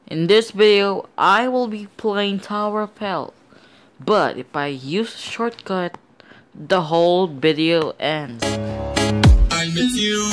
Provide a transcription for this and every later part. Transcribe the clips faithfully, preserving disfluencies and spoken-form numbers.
In this video, I will be playing Tower Rappel, but if I use a shortcut, the whole video ends. I miss you.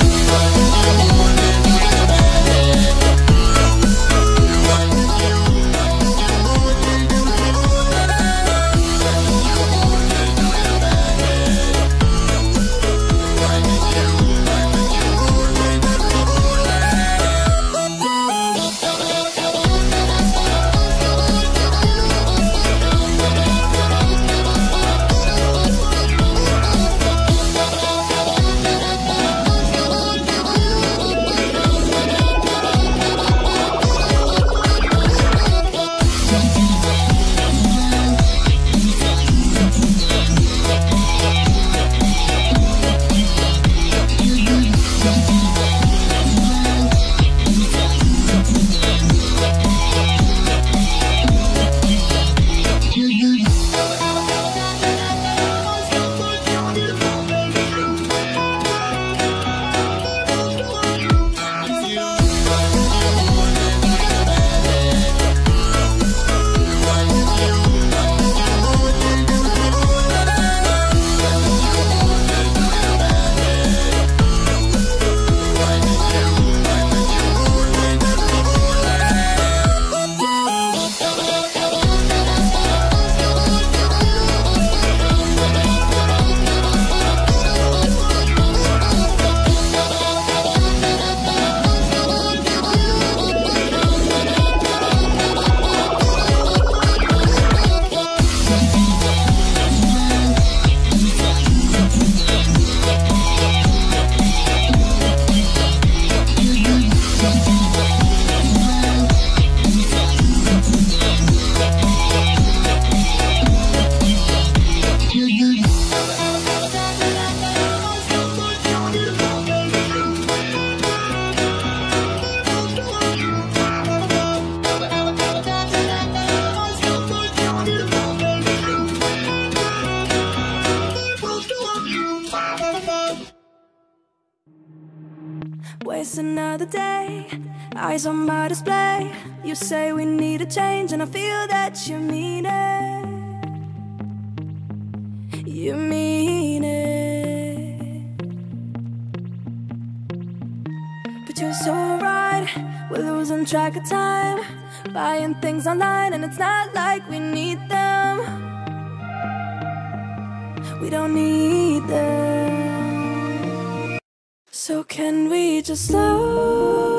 Waste another day, eyes on my display. You say we need a change, and I feel that you mean it. You mean it. But you're so right, we're losing track of time, buying things online, and it's not like we need them. We don't need them. So can we just slow